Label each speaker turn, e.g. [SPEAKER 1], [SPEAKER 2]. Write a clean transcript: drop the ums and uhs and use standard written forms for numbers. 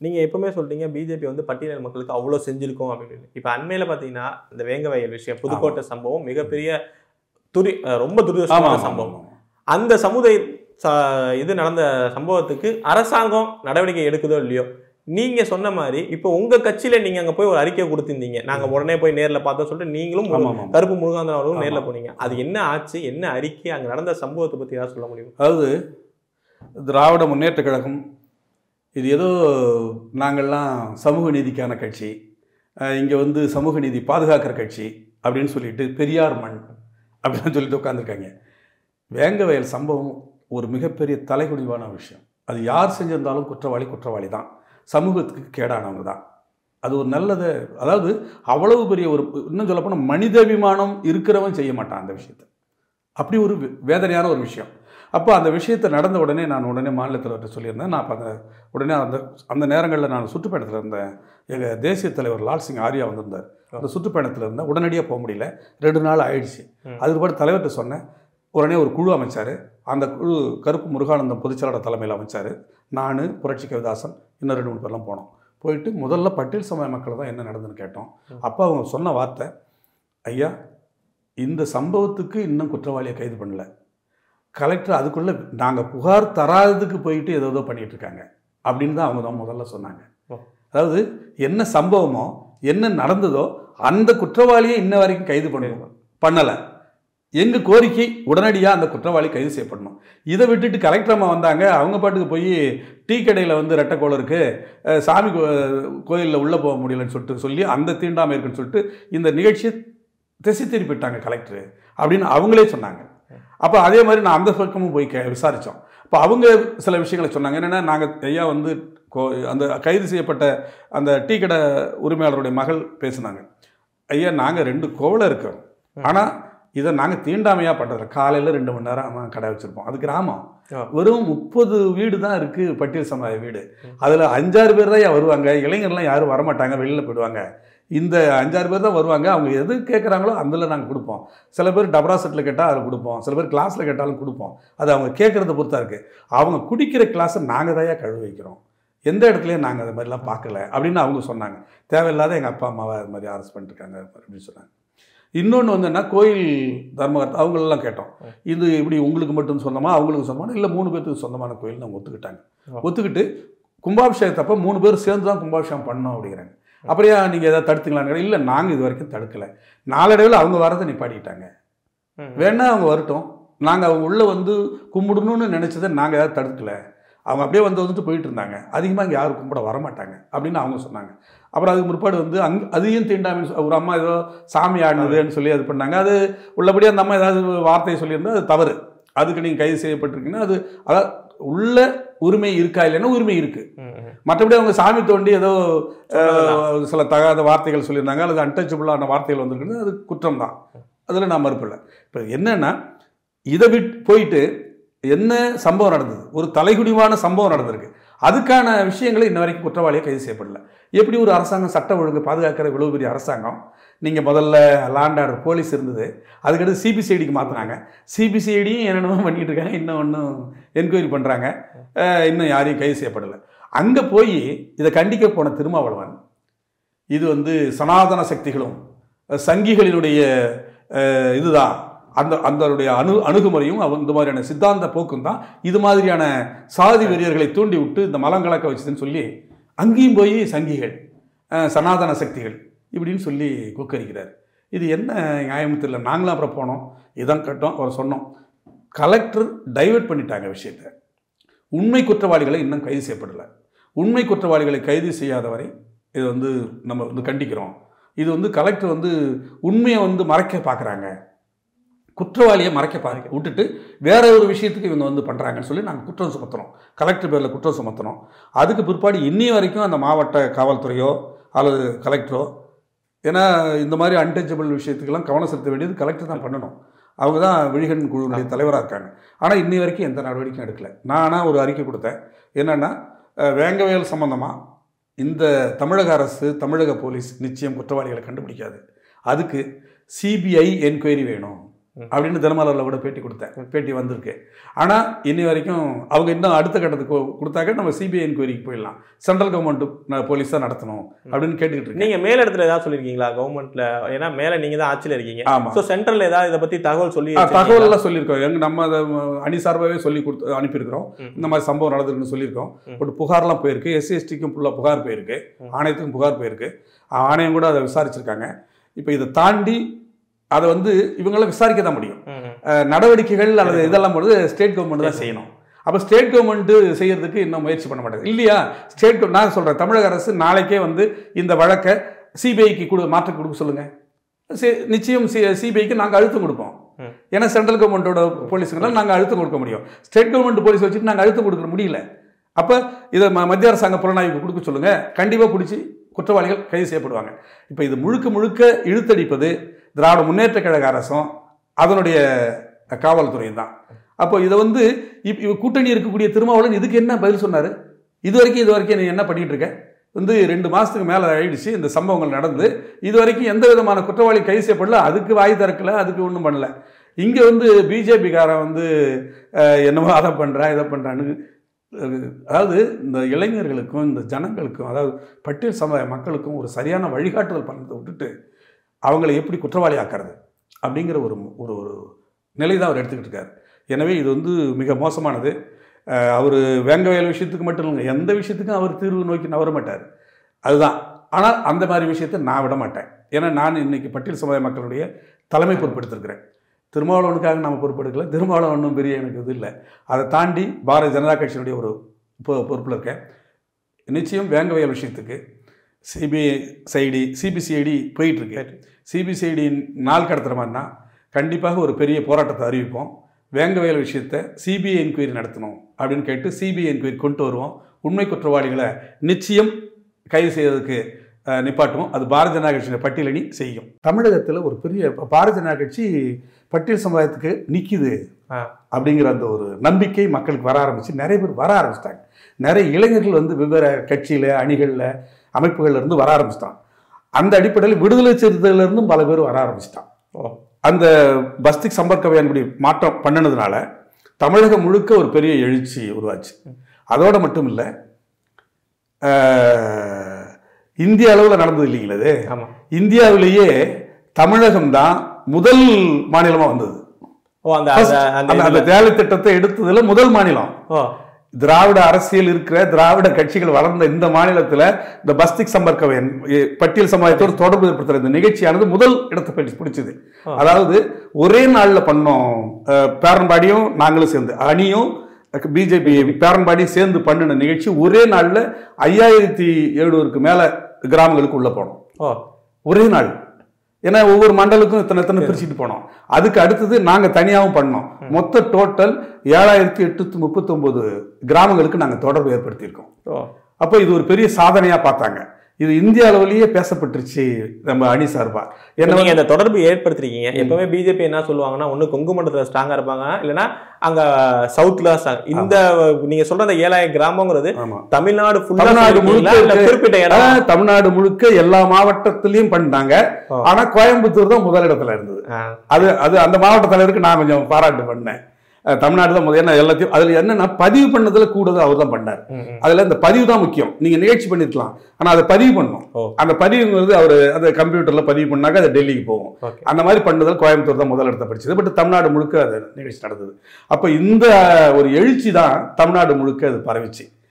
[SPEAKER 1] நீங்க எப்பவுமே சொல்றீங்க பிஜேபி வந்து பட்டியல் மக்களுக்கு அவ்வளோ செஞ்சிருக்கோம் அப்படின்னு. இப்போ அண்மையில பார்த்தீங்கன்னா இந்த வேங்கவயல் விஷயம், புதுக்கோட்டை சம்பவம் மிகப்பெரிய ரொம்ப துரதிருஷ்டமான சம்பவம். அந்த சமுதாய இது நடந்த சம்பவத்துக்கு அரசாங்கம் நடவடிக்கை எடுக்குதோ இல்லையோ, நீங்க சொன்ன மாதிரி இப்போ உங்க கட்சியில நீங்க அங்க போய் ஒரு அறிக்கை கொடுத்திருந்தீங்க, நாங்க உடனே போய் நேர்ல பார்த்தோம் சொல்லிட்டு நீங்களும் கருப்பு முருகானந்தன் அவர்களும் நேர்ல போனீங்க. அது என்ன ஆச்சு, என்ன அறிக்கை, அங்க நடந்த சம்பவத்தை பத்தி ஏதாவது சொல்ல முடியும்?
[SPEAKER 2] அதாவது திராவிட முன்னேற்ற கழகம் இது ஏதோ நாங்கள்லாம் சமூக நீதிக்கான கட்சி, இங்கே வந்து சமூக நீதி பாதுகாக்கிற கட்சி அப்படின்னு சொல்லிட்டு பெரியார் மண் அப்படின்னு சொல்லிட்டு உட்காந்துருக்காங்க. வேங்கவயல் சம்பவம் ஒரு மிகப்பெரிய தலைகுனிவான விஷயம். அது யார் செஞ்சிருந்தாலும் குற்றவாளி தான், சமூகத்துக்கு கேடானவங்க தான். அது ஒரு நல்லது. அதாவது அவ்வளவு பெரிய ஒரு, இன்னும் சொல்லப்போனால் மனிதாபிமானம் இருக்கிறவன் செய்ய மாட்டான் அந்த விஷயத்தை. அப்படி ஒரு வேதனையான ஒரு விஷயம். அப்போ அந்த விஷயத்தை நடந்த உடனே நான் உடனே மாநில தலைவர்கிட்ட சொல்லியிருந்தேன். நான் அப்போ உடனே அந்த நேரங்களில் நான் சுற்றுப்பயணத்தில் இருந்தேன். எங்கள் தேசிய தலைவர் லால் சிங் ஆர்யா வந்திருந்தார். அந்த சுற்றுப்பயணத்தில் இருந்தேன். உடனடியாக போக முடியல, 2 நாள் ஆயிடுச்சு. அதுக்கு தலைவர்கிட்ட சொன்னேன். உடனே ஒரு குழு அமைச்சார். அந்த குழு கருப்பு முருகானந்தம் பொதுச்செயலாளர் தலைமையில் அமைச்சார். நான், புரட்சி கவிதாசன், இன்னும் 2 3 பேர்லாம் போனோம். போயிட்டு முதல்ல பட்டியல் சமுதாய மக்களை தான் என்ன நடந்துன்னு கேட்டோம். அப்போ அவங்க சொன்ன வார்த்தை, ஐயா இந்த சம்பவத்துக்கு இன்னும் குற்றவாளியை கைது பண்ணல, கலெக்டர் அதுக்குள்ளே நாங்கள் புகார் தராததுக்கு போயிட்டு ஏதோ பண்ணிகிட்டு இருக்காங்க அப்படின்னு தான் அவங்க தான் முதல்ல சொன்னாங்க. அதாவது என்ன சம்பவமோ என்ன நடந்ததோ அந்த குற்றவாளியை இன்ன வரைக்கும் கைது பண்ணலை. எங்கள் கோரிக்கை உடனடியாக அந்த குற்றவாளி கைது செய்யப்படணும். இதை விட்டுட்டு கலெக்டர் அம்மா வந்தாங்க, அவங்க பாட்டுக்கு போய் டீ கடையில் வந்து ரெட்டைக்கோள் இருக்குது, சாமி கோயிலில் உள்ளே போக முடியலன்னு சொல்லிட்டு சொல்லி அந்த தீண்டாமை இருக்குன்னு சொல்லிட்டு இந்த நிகழ்ச்சியை திசை திருப்பிட்டாங்க கலெக்டர் அப்படின்னு அவங்களே சொன்னாங்க. அப்போ அதே மாதிரி நான் அந்த பக்கமும் போய் விசாரித்தோம். அப்போ அவங்க சில விஷயங்களை சொன்னாங்க. என்னென்னா, நாங்கள் ஐயா வந்து அந்த கைது செய்யப்பட்ட அந்த டீ கடை உரிமையாளருடைய மகள் பேசுனாங்க. ஐயா நாங்கள் 2 கோவலை இருக்கோம், ஆனால் இதை நாங்கள் தீண்டாமையாக பண்ணுறதில்ல. காலையில் 2 மணி நேரம் கடை வச்சுருப்போம். அது கிராமம், வெறும் 30 வீடு தான் இருக்குது பட்டியல் சமுதாய வீடு. அதில் 5-6 பேர் தான் வருவாங்க, இளைஞர்லாம் யாரும் வரமாட்டாங்க, வெளியில் போயிடுவாங்க. இந்த 5-6 பேர் தான் வருவாங்க. அவங்க எது கேட்குறாங்களோ அதில் நாங்கள் கொடுப்போம். சில பேர் டபரா செட்டில் கேட்டால் அதில் கொடுப்போம், சில பேர் கிளாஸில் கேட்டாலும் கொடுப்போம். அது அவங்க கேட்குறத பொறுத்தா இருக்குது. அவங்க குடிக்கிற கிளாஸை நாங்கள் தான் கழுவி வைக்கிறோம், எந்த இடத்துலையும் நாங்கள் அது மாதிரிலாம் பார்க்கல அப்படின்னு அவங்க சொன்னாங்க. தேவையில்லாத எங்கள் அப்பா அம்மாவை அது மாதிரி அரெஸ்ட் பண்ணிட்டுருக்காங்க அப்படின்னு சொன்னாங்க. இன்னொன்று வந்து என்ன, கோயில் தர்மகர்த்தா அவங்களெல்லாம் கேட்டோம், இது இப்படி உங்களுக்கு மட்டும் சொந்தமாக அவங்களுக்கு சொந்தமான இல்லை 3 பேருக்கு சொந்தமான கோயில்னு அவங்க ஒத்துக்கிட்டாங்க. ஒத்துக்கிட்டு கும்பாபிஷேகத்தப்போ 3 பேர் சேர்ந்து தான் கும்பாபிஷேகம் பண்ணோம் அப்படிங்கிறாங்க. அப்படியே நீங்கள் எதாவது தடுத்துங்களான்னு, இல்லை நாங்கள் இது வரைக்கும் தடுக்கலை. நாளடைவில் அவங்க வரதை நிப்பாட்டிக்கிட்டாங்க. வேணா அவங்க வரட்டும், நாங்கள் அவங்க உள்ளே வந்து கும்பிடணும்னு நினச்சதை நாங்கள் ஏதாவது தடுக்கலை. அவங்க அப்படியே வந்துட்டு போயிட்டு இருந்தாங்க. அதிகமாக இங்கே யாரும் கும்பிட வரமாட்டாங்க அப்படின்னு அவங்க சொன்னாங்க. அப்புறம் அதுக்கு முற்பாடு வந்து அதையும் தீண்டாமல் ஒரு அம்மா ஏதோ சாமி ஆடினதுன்னு சொல்லி அது பண்ணாங்க. அது உள்ளபடி அந்த அம்மா ஏதாவது வார்த்தையை சொல்லியிருந்தால் அது தவறு. அதுக்கு நீங்கள் கைது செய்யப்பட்டிருக்கீங்கன்னா அது அதாவது உள்ள உரிமை இருக்கா இல்லைன்னா உரிமை இருக்குது. மற்றபடி அவங்க சாமி தோண்டி ஏதோ சில தகாத வார்த்தைகள் சொல்லியிருந்தாங்க, அல்லது அன்டச்சபிளான வார்த்தைகள் வந்திருக்குன்னு அது குற்றம் தான், அதில் நான் மறுப்பில்லை. இப்போ என்னென்னா, இதை போயிட்டு என்ன சம்பவம் நடந்தது, ஒரு தலைகுடிவான சம்பவம் நடந்திருக்கு, அதுக்கான விஷயங்களை இன்ன வரைக்கும் குற்றவாளியை கைது செய்யப்படலை. எப்படி ஒரு அரசாங்கம் சட்ட ஒழுங்கு பாதுகாக்கிற இவ்வளவு பெரிய அரசாங்கம், நீங்கள் முதல்ல லாண்ட் ஆர்டர் போலீஸ் இருந்தது, அதுக்கடுத்து சிபிசிஐடிக்கு மாற்றினாங்க. சிபிசிஐடியும் என்னென்னமோ பண்ணிகிட்டு இருக்காங்க, இன்னும் ஒன்றும் என்கொயரி பண்ணுறாங்க, இன்னும் யாரையும் கைது செய்யப்படலை. அங்கே போய் இதை கண்டிக்க போன திருமாவளவன், இது வந்து சனாதன சக்திகளும் சங்கிகளினுடைய இதுதான், அந்தடைய அணுகுமுறையும் இந்த மாதிரியான சித்தாந்த போக்கும் தான் இது மாதிரியான சாதி வெறியர்களை தூண்டி விட்டு இந்த மலங்கலக்க வச்சதுன்னு சொல்லி அங்கேயும் போய் சங்கிகள் சனாதன சக்திகள் இப்படின்னு சொல்லி கொக்கரிக்கிறார். இது என்ன நியாயம் தெரியல. நாங்களும் அப்புறம் போனோம், இதான் கட்டோம், அவர் சொன்னோம். கலெக்டர் டைவர்ட் பண்ணிட்டாங்க விஷயத்தை. உண்மை குற்றவாளிகளை இன்னும் கைது செய்யப்படலை. உண்மை குற்றவாளிகளை கைது செய்யாதவரை இது வந்து நம்ம வந்து கண்டிக்கிறோம். இது வந்து கலெக்டர் வந்து உண்மையை வந்து மறைக்க பார்க்குறாங்க, குற்றவாளியை மறைக்க விட்டுட்டு வேற ஒரு விஷயத்துக்கு இவங்க வந்து பண்ணுறாங்கன்னு சொல்லி நாங்கள் குற்றம் சுமத்துறோம். கலெக்டர் பேரில் குற்றம் சுமத்துறோம். அதுக்கு பிற்பாடு இன்னி வரைக்கும் அந்த மாவட்ட காவல்துறையோ அல்லது கலெக்டரோ, ஏன்னா இந்த மாதிரி அன்டச்சபிள் விஷயத்துக்கெல்லாம் கவனம் செலுத்த வேண்டியது கலெக்டர் தான் பண்ணணும். அவங்க தான் விழிகன் குழுவுடைய தலைவராக இருக்காங்க. ஆனால் இன்னி வரைக்கும் எந்த நடவடிக்கையும் எடுக்கலை. நான் ஒரு அறிக்கை கொடுத்தேன். என்னென்னா, வேங்கவயல் சம்பந்தமாக இந்த தமிழக அரசு, தமிழக போலீஸ் நிச்சயம் குற்றவாளிகளை கண்டுபிடிக்காது. அதுக்கு சிபிஐ என்கொயரி வேணும். அப்படின்னு தினமலரில் கூட பேட்டி கொடுத்தேன், பேட்டி வந்திருக்கு. ஆனால் இன்னி வரைக்கும் அவங்க இன்னும் அடுத்த கட்டத்துக்கு கொடுத்தாக்க நம்ம சிபிஐ என்கொயரிக்கு போயிடலாம், சென்ட்ரல் கவர்மெண்ட் போலீஸ் தான் நடத்தணும் அப்படின்னு கேட்டுக்கிட்டு இருக்கேன்.
[SPEAKER 1] நீங்க மேல இடத்துல ஏதாவது சொல்லியிருக்கீங்களா கவர்மெண்ட்ல? ஏன்னா மேல நீங்க தான் ஆட்சியில் இருக்கீங்க.
[SPEAKER 2] ஆமாம்.
[SPEAKER 1] ஸோ சென்ட்ரல்ல ஏதாவது இதை பத்தி தகவல் சொல்லி
[SPEAKER 2] தகவல் எல்லாம் சொல்லியிருக்கோம். நம்ம அதை அணி சார்பாகவே சொல்லி கொடுத்து அனுப்பியிருக்கிறோம். இந்த மாதிரி சம்பவம் நடந்திருக்குன்னு சொல்லியிருக்கோம். பட் புகார்லாம் போயிருக்கு, எஸ்சிஎஸ்டிக்கும் ஃபுல்லாக புகார் போயிருக்கு, ஆணையத்துக்கும் புகார் போயிருக்கு, ஆணையம் கூட அதை விசாரிச்சிருக்காங்க. இப்போ இதை தாண்டி அதை வந்து இவங்களாம் விசாரிக்க தான் முடியும். நடவடிக்கைகள் அல்லது இதெல்லாம் போது ஸ்டேட் கவர்மெண்ட் தான் செய்யணும். அப்போ ஸ்டேட் கவர்மெண்ட்டு செய்யறதுக்கு இன்னும் முயற்சி பண்ண மாட்டாங்க இல்லையா? நான் சொல்கிறேன், தமிழக அரசு நாளைக்கே வந்து இந்த வழக்கை சிபிஐக்கு மாற்றி கொடுக்க சொல்லுங்கள். நிச்சயம் சிபிஐக்கு நாங்கள் அழுத்தம் கொடுப்போம். ஏன்னா சென்ட்ரல் கவர்மெண்ட்டோட போலீஸுங்களால் நாங்கள் அழுத்தம் கொடுக்க முடியும். ஸ்டேட் கவர்மெண்ட் போலீஸ் வச்சுட்டு நாங்கள் அழுத்தம் கொடுக்க முடியல. அப்போ இதை மத்திய அரசாங்க புலனாய்வுக்கு கொடுக்க சொல்லுங்கள், கண்டிப்பாக பிடிச்சி குற்றவாளிகள் கைது செய்யப்படுவாங்க. இப்போ இது முழுக்க முழுக்க இழுத்தடிப்பது திராவிட முன்னேற்ற கழக அரசும் அதனுடைய காவல்துறையும் தான். அப்போ இதை வந்து கூட்டணி இருக்கக்கூடிய திருமாவளவன் இதுக்கு என்ன பதில் சொன்னார்? இது வரைக்கும் நீ என்ன பண்ணிட்டு இருக்க? வந்து 2 மாதத்துக்கு மேலே ஆயிடுச்சு இந்த சம்பவங்கள் நடந்து, இது வரைக்கும் எந்த விதமான குற்றவாளி கைது செய்யப்படல, அதுக்கு வாய் திறக்கல, அதுக்கு ஒன்றும் பண்ணல. இங்கே வந்து பிஜேபிக்காரன் வந்து என்னமோ அதை பண்ணுறான் இதை பண்ணுறான்னு, அதாவது இந்த இளைஞர்களுக்கும் இந்த ஜனங்களுக்கும், அதாவது பட்டியல் சமுதாய மக்களுக்கும் ஒரு சரியான வழிகாட்டுதல் பண்ணதை விட்டுட்டு அவங்களை எப்படி குற்றவாளி ஆக்கிறது அப்படிங்கிற ஒரு ஒரு நிலை தான் அவர் எடுத்துக்கிட்டு இருக்காரு. எனவே இது வந்து மிக மோசமானது. அவர் வேங்கவயல் விஷயத்துக்கு மட்டும் இல்லைங்க, எந்த விஷயத்துக்கும் அவர் தீர்வு நோக்கி நவர மாட்டார், அதுதான். ஆனால் அந்த மாதிரி விஷயத்தை நான் விட மாட்டேன். ஏன்னா நான் இன்னைக்கு பட்டியல் சமுதாய மக்களுடைய தலைமை பொறுப்பெடுத்திருக்கிறேன். திருமாவளவனுக்காக நம்ம பொறுப்பெடுக்கல, திருமாவளவன் ஒன்றும் பெரிய எனக்கு இது இல்லை. அதை தாண்டி பாரதிய ஜனதா கட்சியினுடைய ஒரு பொறுப்பில் இருக்கேன். நிச்சயம் வேங்கவயல் விஷயத்துக்கு சிபிசிஐடி போயிட்டுருக்கு. சிபிசிஐடியின் நாள் கடத்துகிற மாதிரினா கண்டிப்பாக ஒரு பெரிய போராட்டத்தை அறிவிப்போம். வேங்கவயல் விஷயத்தை சிபிஐ என்கொயரி நடத்தணும் அப்படின்னு கேட்டு சிபிஐ என்கொயரி கொண்டு வருவோம். உண்மை குற்றவாளிகளை நிச்சயம் கைது செய்வதற்கு நிப்பாட்டுவோம். அது பாரதிய ஜனதா கட்சியின் பட்டியலணி செய்யும். தமிழகத்தில் ஒரு பெரிய பாரதிய ஜனதா கட்சி பட்டியல் சமுதாயத்துக்கு நிற்கிது அப்படிங்கிற அந்த ஒரு நம்பிக்கை மக்களுக்கு வர ஆரம்பிச்சு, நிறைய பேர் வர ஆரம்பிச்சிட்டாங்க. நிறைய இளைஞர்கள் வந்து வெவ்வேறு கட்சியில் அணிகளில் அமைப்புகள்ல இருந்து வர ஆரம்பிச்சிட்டான். அந்த அடிப்படையில் விடுதலை சிறுத்தைகளிலிருந்தும் பல பேர் வர ஆரம்பிச்சிட்டான். அந்த பஸ்திக் சம்பர்க்க அபியான் மாற்றம் பண்ணினதுனால தமிழகம் முழுக்க ஒரு பெரிய எழுச்சி உருவாச்சு. அதோட மட்டும் இல்லை, இந்திய அளவில் நடந்தது இல்லைங்களா இது? இந்தியாவிலேயே தமிழகம் தான் முதல் மாநிலமாக வந்தது. அந்த வேலை திட்டத்தை எடுத்ததுல முதல் மாநிலம். திராவிட அரசியல் இருக்கிற திராவிட கட்சிகள் வளர்ந்த இந்த மாநிலத்தில் இந்த பஸ்திக் சம்பர்க்க பட்டியல் சமுதாயத்தோடு தொடர்பு ஏற்படுத்துற இந்த நிகழ்ச்சியானது முதல் இடத்தை பிடிச்சது. அதாவது ஒரே நாளில் பண்ணோம், பேரன்பாடியும் நாங்களும் சேர்ந்து, அணியும் பிஜேபி பேரன்பாடியும் சேர்ந்து பண்ணின நிகழ்ச்சி. ஒரே நாளில் 5700க்கு மேலே கிராமங்களுக்கு உள்ள போனோம் ஒரே நாள். ஏன்னா ஒவ்வொரு மண்டலுக்கும் இத்தனை பிரிச்சுட்டு போனோம். அதுக்கு அடுத்தது நாங்கள் தனியாகவும் பண்ணோம். மொத்த டோட்டல் 7839 கிராமங்களுக்கு நாங்கள் தொடர்பு ஏற்படுத்தியிருக்கோம். அப்போ இது ஒரு பெரிய சாதனையாக பார்த்தாங்க. இது இந்திய அளவிலேயே பேசப்பட்டுருச்சு நம்ம அணி சார்பா.
[SPEAKER 1] ஏன்னா நீங்க இந்த தொடர்பு ஏற்படுத்திருக்கீங்க. எப்பவுமே பிஜேபி என்ன சொல்லுவாங்கன்னா, ஒண்ணு கொங்கு மண்டலத்துல ஸ்ட்ராங்கா இருப்பாங்க, இல்லைன்னா அங்க சவுத்ல இந்த நீங்க சொல்ற அந்த 7000 கிராமங்கிறது தமிழ்நாடு குறிப்பிட்ட இடம்,
[SPEAKER 2] தமிழ்நாடு முழுக்க எல்லா மாவட்டத்திலையும் பண்ணாங்க. ஆனா கோயம்புத்தூர் தான் முதலிடத்துல இருந்தது. அது அந்த மாவட்ட தலைவருக்கு நான் கொஞ்சம் பாராட்டு பண்ணேன். தமிழ்நாடு தான் முதல்ல எல்லாத்தையும். அதுல என்னன்னா பதிவு பண்ணதுல கூடது அவர் தான் பண்ணார். அதுல இந்த பதிவு தான் முக்கியம். நீங்க நிகழ்ச்சி பண்ணிருக்கலாம், ஆனா அதை பதிவு பண்ணணும். அந்த பதிவுங்கிறது அவர் அந்த கம்ப்யூட்டர்ல பதிவு பண்ணாக்க அது டெல்லிக்கு போகும். அந்த மாதிரி பண்ணதில் கோயம்புத்தூர் தான் முதல் இடத்தை படிச்சது. பட் தமிழ்நாடு முழுக்க அது நிகழ்ச்சி நடந்தது. அப்ப இந்த ஒரு எழுச்சி தான் தமிழ்நாடு முழுக்க அது பரவிச்சு.